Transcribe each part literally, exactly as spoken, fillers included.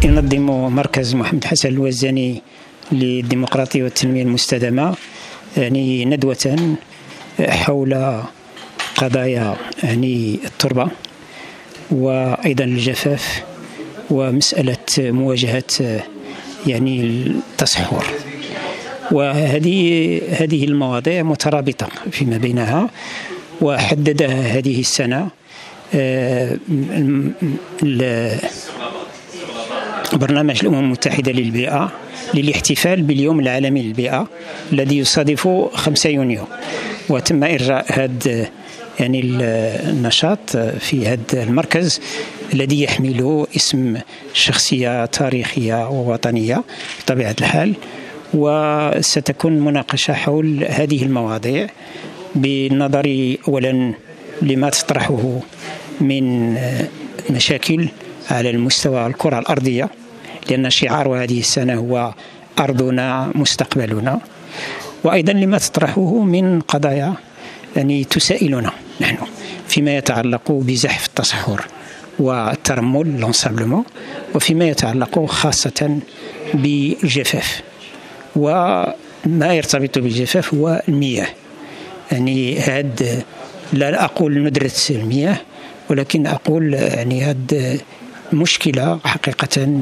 ينظم مركز محمد حسن الوزاني للديمقراطية والتنمية المستدامة يعني ندوة حول قضايا يعني التربة وأيضا الجفاف ومسألة مواجهة يعني التصحر، وهذه هذه المواضيع مترابطة فيما بينها. وحددها هذه السنة برنامج الأمم المتحدة للبيئة للاحتفال باليوم العالمي للبيئة الذي يصادف خمسة يونيو، وتم إرجاء هذا يعني النشاط في هذا المركز الذي يحمل اسم شخصية تاريخية ووطنية بطبيعة الحال. وستكون مناقشة حول هذه المواضيع بالنظر أولا لما تطرحه من مشاكل على المستوى الكرة الأرضية، لأن شعار هذه السنة هو أرضنا مستقبلنا، وأيضا لما تطرحه من قضايا يعني تسائلنا نحن فيما يتعلق بزحف التصحر والترمل لونسابلمون، وفيما يتعلق خاصة بالجفاف. وما يرتبط بالجفاف هو المياه، يعني هاد لا أقول ندرة المياه، ولكن أقول يعني هاد مشكلة حقيقة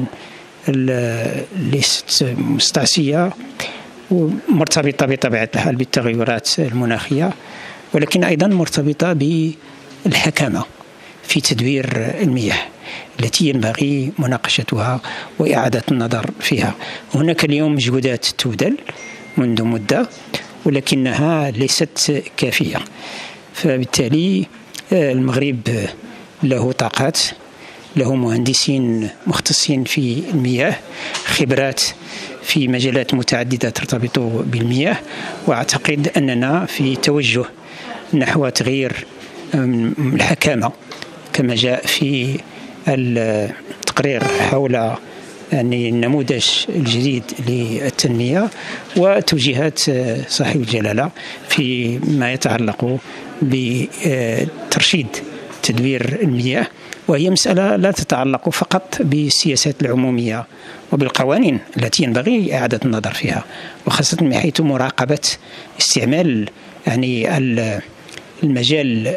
ليست مستعصية ومرتبطة بطبيعة الحال بالتغيرات المناخية، ولكن أيضا مرتبطة بالحكمة في تدوير المياه التي ينبغي مناقشتها وإعادة النظر فيها. هناك اليوم مجهودات تبذل منذ مدة ولكنها ليست كافية، فبالتالي المغرب له طاقات، له مهندسين مختصين في المياه، خبرات في مجالات متعددة ترتبط بالمياه، وأعتقد أننا في توجه نحو تغيير الحكامة كما جاء في التقرير حول يعني النموذج الجديد للتنمية وتوجيهات صاحب الجلالة فيما يتعلق بترشيد تدوير المياه، وهي مسألة لا تتعلق فقط بالسياسات العمومية وبالقوانين التي ينبغي إعادة النظر فيها، وخاصة من حيث مراقبة استعمال يعني المجال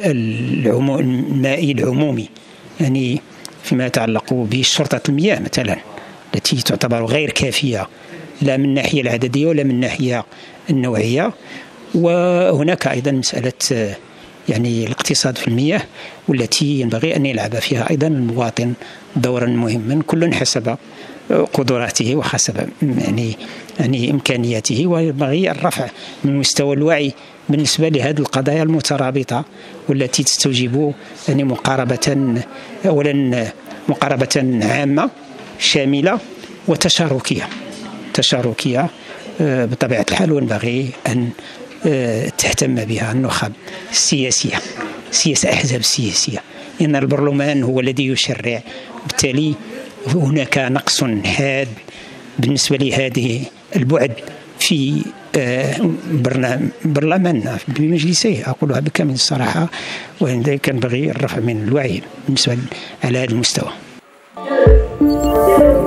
المائي العمومي، يعني فيما يتعلق بشرطة المياه مثلا التي تعتبر غير كافية لا من الناحية العددية ولا من الناحية النوعية. وهناك أيضا مسألة يعني الاقتصاد في المياه والتي ينبغي أن يلعب فيها أيضا المواطن دورا مهما، كل حسب قدراته وحسب يعني يعني إمكانياته، وينبغي الرفع من مستوى الوعي بالنسبة لهذه القضايا المترابطة والتي تستوجب يعني مقاربة أولا مقاربة عامة شاملة وتشاركية تشاركية بطبيعة الحال، وينبغي أن تهتم بها النخب السياسية سياسة أحزاب السياسية، إن البرلمان هو الذي يشرع، بالتالي هناك نقص حاد بالنسبة لهذه البعد في برلماننا بمجلسيه، أقولها بكامل الصراحة، ولذلك ينبغي الرفع من الوعي بالنسبة على هذا المستوى.